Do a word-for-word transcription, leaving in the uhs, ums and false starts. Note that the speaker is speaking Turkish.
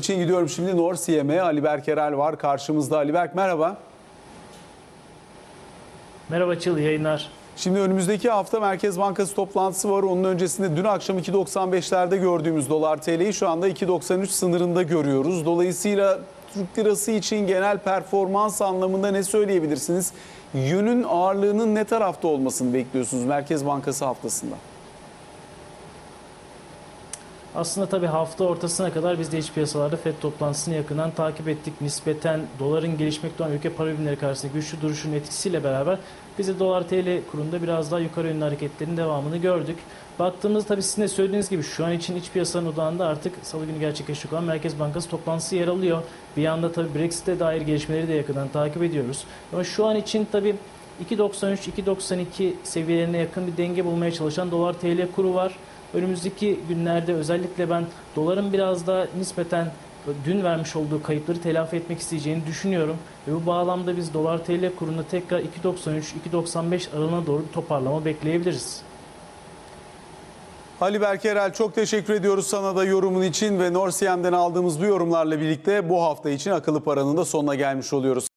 için gidiyorum şimdi Norsiyem'e. Ali Berk Erel var karşımızda. Ali Berk merhaba. Merhaba Çıl, yayınlar. Şimdi önümüzdeki hafta Merkez Bankası toplantısı var. Onun öncesinde dün akşam iki doksan beşlerde gördüğümüz dolar T L'yi şu anda iki doksan üç sınırında görüyoruz. Dolayısıyla Türk lirası için genel performans anlamında ne söyleyebilirsiniz? Yönün ağırlığının ne tarafta olmasını bekliyorsunuz Merkez Bankası haftasında? Aslında tabii hafta ortasına kadar biz de iç piyasalarda FED toplantısını yakından takip ettik. Nispeten doların gelişmekte olan ülke para birimleri karşısında güçlü duruşun etkisiyle beraber biz de dolar T L kurunda biraz daha yukarı yönlü hareketlerin devamını gördük. Baktığımızda tabii sizin de söylediğiniz gibi şu an için iç piyasanın odağında artık salı günü gerçekleşecek olan Merkez Bankası toplantısı yer alıyor. Bir yanda tabii Brexit'e dair gelişmeleri de yakından takip ediyoruz. Ama şu an için tabii iki doksan üç iki doksan iki seviyelerine yakın bir denge bulmaya çalışan dolar T L kuru var. Önümüzdeki günlerde özellikle ben doların biraz da nispeten dün vermiş olduğu kayıpları telafi etmek isteyeceğini düşünüyorum. Ve bu bağlamda biz dolar T L kurunda tekrar iki doksan üç iki doksan beş aralığına doğru bir toparlama bekleyebiliriz. Ali Berk Erel çok teşekkür ediyoruz sana da yorumun için ve Norsiyem'den aldığımız bu yorumlarla birlikte bu hafta için Akıllı Para'nın da sonuna gelmiş oluyoruz.